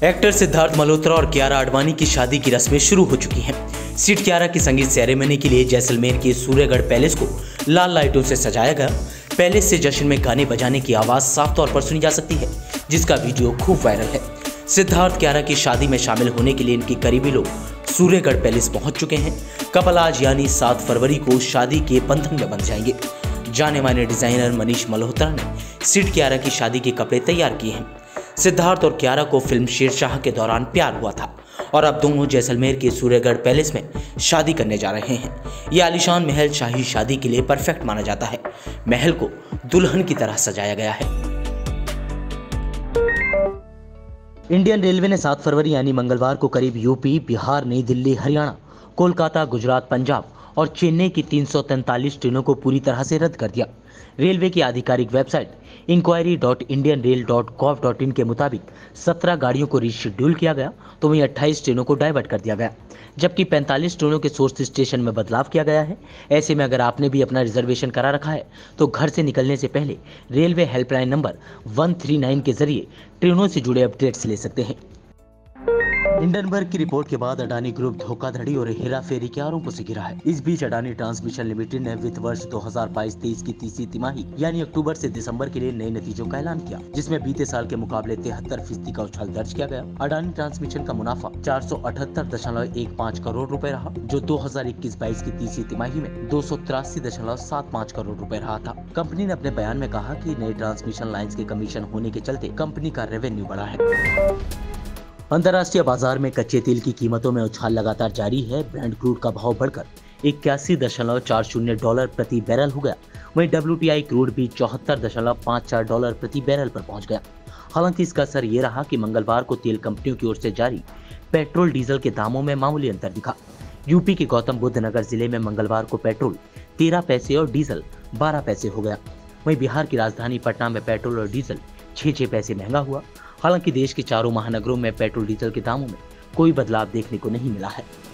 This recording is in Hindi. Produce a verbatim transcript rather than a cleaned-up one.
एक्टर सिद्धार्थ मल्होत्रा और कियारा आडवाणी की शादी की रस्में शुरू हो चुकी हैं। सीट कियारा की संगीत सेरेमनी के लिए जैसलमेर के सूर्यगढ़ पैलेस को लाल लाइटों से सजाया गया। पैलेस से जश्न में गाने बजाने की आवाज साफ तौर पर सुनी जा सकती है, जिसका वीडियो खूब वायरल है। सिद्धार्थ कियारा की शादी में शामिल होने के लिए इनके करीबी लोग सूर्यगढ़ पैलेस पहुंच चुके हैं। कपल आज यानी सात फरवरी को शादी के बंधन में बंध जाएंगे। जाने माने डिजाइनर मनीष मल्होत्रा ने सीट कियारा की शादी के कपड़े तैयार किए हैं। सिद्धार्थ और कियारा को फिल्म शेरशाह के दौरान प्यार हुआ था और अब दोनों जैसलमेर के सूर्यगढ़ पैलेस में शादी करने जा रहे हैं। यह आलीशान महल शाही शादी के लिए परफेक्ट माना जाता है। महल को दुल्हन की तरह सजाया गया है। इंडियन रेलवे ने सात फरवरी यानी मंगलवार को करीब यूपी, बिहार, नई दिल्ली, हरियाणा, कोलकाता, गुजरात, पंजाब और चेन्नई की तीन सौ तैंतालीस ट्रेनों को पूरी तरह से रद्द कर दिया। रेलवे की आधिकारिक website enquiry dot Indian rail dot gov dot in के मुताबिक सत्रह गाड़ियों को रीशेड्यूल किया गया तो वहीं अट्ठाईस ट्रेनों को डाइवर्ट कर दिया गया, जबकि पैंतालीस ट्रेनों के सोर्स स्टेशन में बदलाव किया गया है। ऐसे में अगर आपने भी अपना रिजर्वेशन करा रखा है तो घर से निकलने से पहले रेलवे हेल्पलाइन नंबर एक सौ उनतालीस के जरिए ट्रेनों से जुड़े अपडेट्स ले सकते हैं। हिंडनबर्ग की रिपोर्ट के बाद अडानी ग्रुप धोखाधड़ी और हेराफेरी के आरोपों से घिरा है। इस बीच अडानी ट्रांसमिशन लिमिटेड ने वित्त वर्ष दो हज़ार बाईस तेईस की तीसरी तिमाही यानी अक्टूबर से दिसंबर के लिए नए नतीजों का ऐलान किया, जिसमें बीते साल के मुकाबले तिहत्तर फीसदी का उछाल दर्ज किया गया। अडानी ट्रांसमिशन का मुनाफा चार सौ अठहत्तर दशमलव एक पाँच करोड़ रुपए रहा, जो दो हजार इक्कीस बाईस की तीसरी तिमाही में दो सौ तिरासी दशमलव सात पाँच करोड़ रुपए रहा था। कंपनी ने अपने बयान में कहा कि नए ट्रांसमिशन लाइन्स के कमीशन होने के चलते कंपनी का रेवेन्यू बढ़ा है। अंतर्राष्ट्रीय बाजार में कच्चे तेल की कीमतों में उछाल लगातार जारी है। ब्रेंट क्रूड का भाव बढ़कर इक्यासी दशमलव चार शून्य डॉलर प्रति बैरल हो गया। वहीं डब्ल्यूटीआई क्रूड भी चौहत्तर दशमलव पाँच चार डॉलर प्रति बैरल पर पहुंच गया। हालांकि इसका असर ये रहा कि मंगलवार को तेल कंपनियों की ओर से जारी पेट्रोल डीजल के दामों में मामूली अंतर दिखा। यूपी के गौतम बुद्ध नगर जिले में मंगलवार को पेट्रोल तेरह पैसे और डीजल बारह पैसे हो गया। वहीं बिहार की राजधानी पटना में पेट्रोल और डीजल छह छह पैसे महंगा हुआ। हालांकि देश के चारों महानगरों में पेट्रोल डीजल के दामों में कोई बदलाव देखने को नहीं मिला है।